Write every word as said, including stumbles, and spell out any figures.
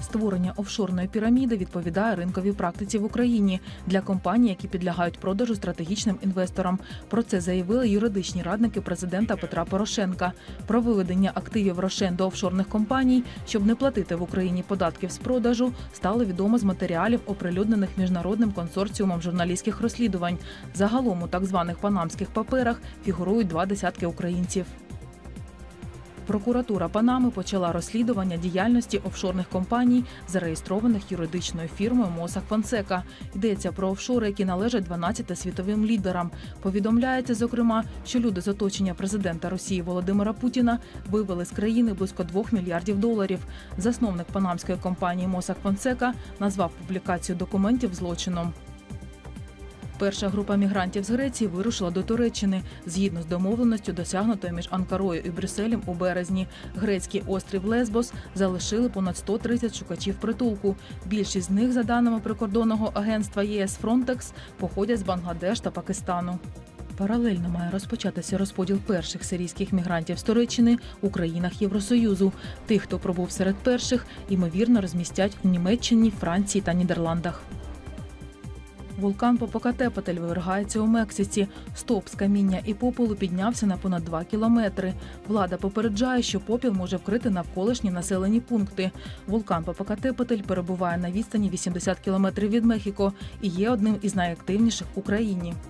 Створення офшорної піраміди відповідає ринковій практиці в Україні для компаній, які підлягають продажу стратегічним інвесторам. Про це заявили юридичні радники президента Петра Порошенка. Про виведення активів Рошен до офшорних компаній, щоб не платити в Україні податків з продажу, стало відомо з матеріалів, оприлюднених міжнародним консорціумом журналістських розслідувань. Загалом у так званих панамських паперах фігурують два десятки українців. Прокуратура Панами почала розслідування діяльності офшорних компаній, зареєстрованих юридичною фірмою Mossack Fonseca. Йдеться про офшори, які належать дванадцяти світовим лідерам. Повідомляється, зокрема, що люди з оточення президента Росії Володимира Путіна вивели з країни близько двох мільярдів доларів. Засновник панамської компанії Mossack Fonseca назвав публікацію документів злочином. Перша група мігрантів з Греції вирушила до Туреччини, згідно з домовленістю, досягнутою між Анкарою і Брюсселем у березні. Грецький острів Лесбос залишили понад сто тридцять шукачів притулку. Більшість з них, за даними прикордонного агентства ЄС Фронтекс, походять з Бангладеш та Пакистану. Паралельно має розпочатися розподіл перших сирійських мігрантів з Туреччини у країнах Євросоюзу. Тих, хто пробув серед перших, ймовірно розмістять у Німеччині, Франції та Нідерландах. Вулкан Попокатепетль вивергається у Мексиці. Стовп з каміння і попелу піднявся на понад два кілометри. Влада попереджає, що попіл може вкрити навколишні населені пункти. Вулкан Попокатепетль перебуває на відстані вісімдесят кілометрів від Мехіко і є одним із найактивніших в Україні.